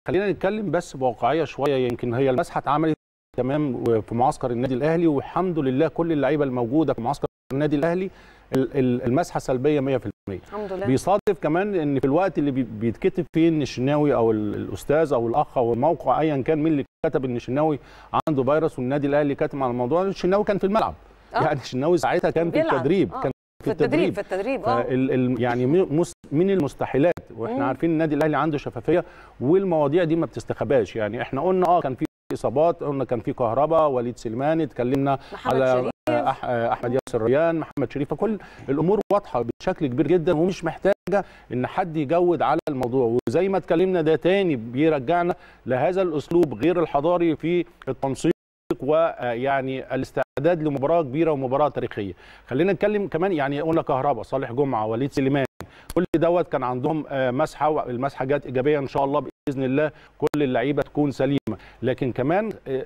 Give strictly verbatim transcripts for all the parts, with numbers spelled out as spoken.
خلينا نتكلم بس بواقعيه شويه. يمكن هي المسحه اتعملت تمام في معسكر النادي الاهلي، والحمد لله كل اللعيبه الموجوده في معسكر النادي الاهلي المسحه سلبيه مية في المية. الحمد لله. بيصادف كمان ان في الوقت اللي بيتكتب فيه ان الشناوي او الاستاذ او الاخ او الموقع ايا كان مين اللي كتب ان الشناوي عنده فيروس والنادي الاهلي كاتم على الموضوع، الشناوي كان في الملعب. أه؟ يعني الشناوي ساعتها كان في التدريب. أه. كان في التدريب في التدريب اه يعني من المستحيلات، واحنا مم. عارفين النادي الاهلي عنده شفافيه والمواضيع دي ما بتستخباش. يعني احنا قلنا اه كان في اصابات، قلنا كان في كهرباء، وليد سليمان، اتكلمنا على أح احمد ياسر ريان، محمد شريف، كل الامور واضحه بشكل كبير جدا ومش محتاجه ان حد يجود على الموضوع. وزي ما اتكلمنا ده تاني بيرجعنا لهذا الاسلوب غير الحضاري في التنسيق ويعني الاستعداد لمباراه كبيره ومباراه تاريخيه. خلينا نتكلم كمان، يعني قلنا كهرباء، صالح جمعه، وليد سليمان، كل دوت كان عندهم مسحه، والمسحه جت ايجابيه ان شاء الله باذن الله كل اللعيبه تكون سليمه. لكن كمان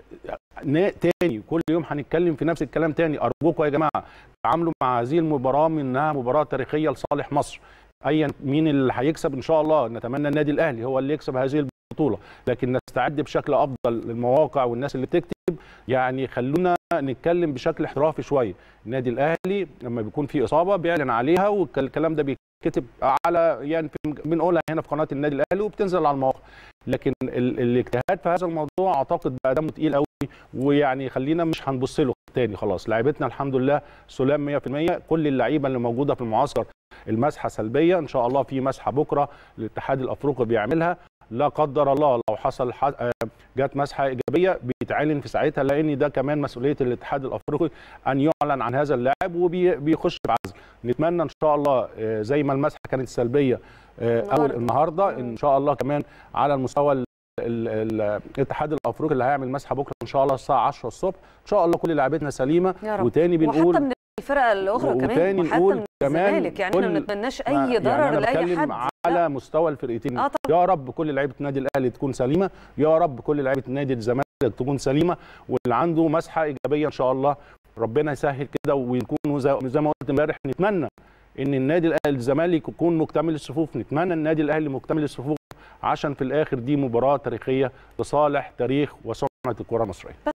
تاني كل يوم هنتكلم في نفس الكلام تاني، ارجوكم يا جماعه تعاملوا مع هذه المباراه من انها مباراه تاريخيه لصالح مصر. ايا مين اللي هيكسب ان شاء الله نتمنى النادي الاهلي هو اللي يكسب هذه البطوله، لكن نستعد بشكل افضل للمواقع والناس اللي بتكتب. يعني خلونا نتكلم بشكل احترافي شويه. النادي الاهلي لما بيكون في اصابه بيعلن عليها، والكلام ده بيتكتب على يعني بنقولها هنا في قناه النادي الاهلي وبتنزل على المواقع. لكن الاجتهاد في هذا الموضوع اعتقد بقى دمه تقيل قوي، ويعني خلينا مش هنبص له تاني. خلاص لعيبتنا الحمد لله سلام مية في المية. كل اللعيبه اللي موجوده في المعسكر المسحه سلبيه، ان شاء الله في مسحه بكره الاتحاد الافريقي بيعملها. لا قدر الله لو حصل جت مسحه ايجابيه بيتعلن في ساعتها، لان ده كمان مسؤوليه الاتحاد الافريقي ان يعلن عن هذا اللاعب وبيخش بعزل. نتمنى ان شاء الله زي ما المسحه كانت سلبيه اول النهارده، ان شاء الله كمان على المستوى الاتحاد الافريقي اللي هيعمل مسحه بكره ان شاء الله الساعه عشرة الصبح، ان شاء الله كل لعيبتنا سليمه. وتاني بنقول وحتى من الفرق الاخرى كمان، وحتى من الزمالك، يعني احنا ما نتمناش اي ضرر يعني لاي حد على لا. مستوى الفرقتين. آه يا رب كل لعيبه النادي الاهلي تكون سليمه، يا رب كل لعيبه نادي الزمالك تكون سليمه، واللي عنده مسحه ايجابيه ان شاء الله ربنا يسهل كده ويكونوا زي ما قلت امبارح. نتمنى ان النادي الاهلي الزمالك يكون مكتمل الصفوف، نتمنى النادي الاهلي مكتمل الصفوف، عشان في الاخر دي مباراه تاريخيه لصالح تاريخ وسمعه الكره المصريه.